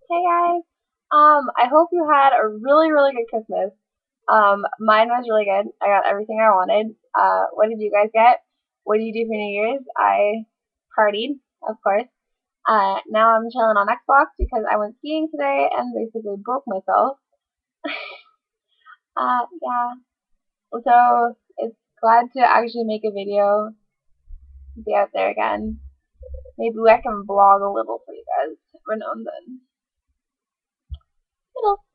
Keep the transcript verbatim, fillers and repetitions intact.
Hey guys. Um, I hope you had a really, really good Christmas. Um, mine was really good. I got everything I wanted. Uh, what did you guys get? What did you do for New Year's? I partied, of course. Uh, now I'm chilling on Xbox because I went skiing today and basically broke myself. Uh, yeah. So it's glad to actually make a video, be out there again. Maybe I can vlog a little for you guys every now and then.